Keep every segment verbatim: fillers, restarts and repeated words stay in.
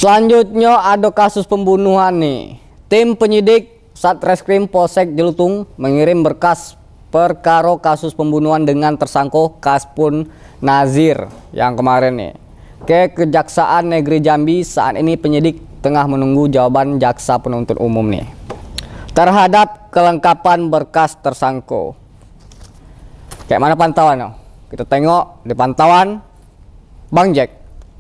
Selanjutnya ada kasus pembunuhan nih. Tim penyidik Satreskrim Polsek Jelutung mengirim berkas perkara kasus pembunuhan dengan tersangka Kaspun Nazir yang kemarin nih ke Kejaksaan Negeri Jambi. Saat ini penyidik tengah menunggu jawaban jaksa penuntut umum nih terhadap kelengkapan berkas tersangka. Kayak mana pantauan? Kita tengok di pantauan Bang Jack.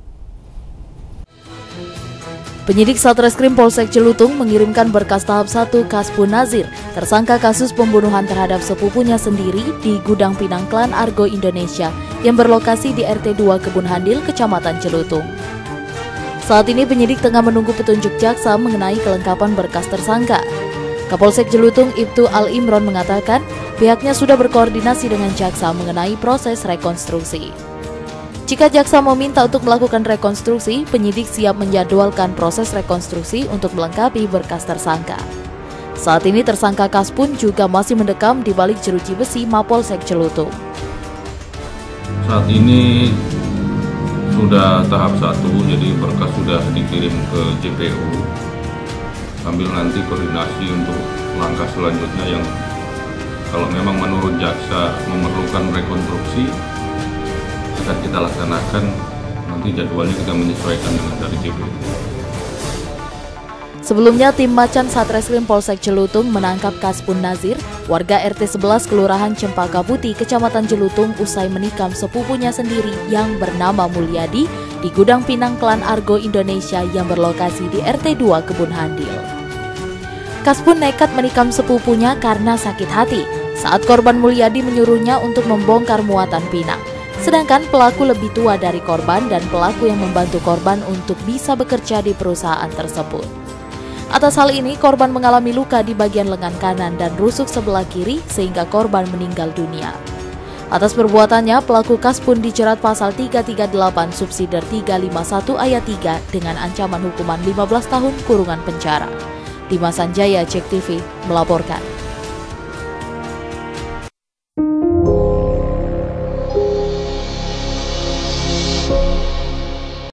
Penyidik Satreskrim Polsek Jelutung mengirimkan berkas tahap satu Kaspun Nazir, tersangka kasus pembunuhan terhadap sepupunya sendiri di Gudang Pinang Klan Argo Indonesia yang berlokasi di R T dua Kebun Handil, Kecamatan Jelutung. Saat ini penyidik tengah menunggu petunjuk jaksa mengenai kelengkapan berkas tersangka. Kapolsek Jelutung Ibtu Al Imron mengatakan pihaknya sudah berkoordinasi dengan jaksa mengenai proses rekonstruksi. Jika jaksa meminta untuk melakukan rekonstruksi, penyidik siap menjadwalkan proses rekonstruksi untuk melengkapi berkas tersangka. Saat ini tersangka Kaspun juga masih mendekam di balik jeruji besi Mapolsek Jelutung. Saat ini sudah tahap satu, jadi berkas sudah dikirim ke J P U. Sambil nanti koordinasi untuk langkah selanjutnya yang kalau memang menurut jaksa memerlukan rekonstruksi, akan kita laksanakan. Nanti jadwalnya kita menyesuaikan dengan dari J P U. Sebelumnya tim Macan Satreskrim Polsek Jelutung menangkap Kaspun Nazir, warga R T sebelas Kelurahan Cempaka Putih, Kecamatan Jelutung usai menikam sepupunya sendiri yang bernama Mulyadi di Gudang Pinang Klan Argo Indonesia yang berlokasi di R T dua Kebun Handil. Kaspun nekat menikam sepupunya karena sakit hati saat korban Mulyadi menyuruhnya untuk membongkar muatan pinang. Sedangkan pelaku lebih tua dari korban dan pelaku yang membantu korban untuk bisa bekerja di perusahaan tersebut. Atas hal ini, korban mengalami luka di bagian lengan kanan dan rusuk sebelah kiri sehingga korban meninggal dunia. Atas perbuatannya, pelaku Kaspun dijerat pasal tiga tiga delapan subsider tiga lima satu ayat tiga dengan ancaman hukuman lima belas tahun kurungan penjara. Dimas Sanjaya, Cek T V, melaporkan.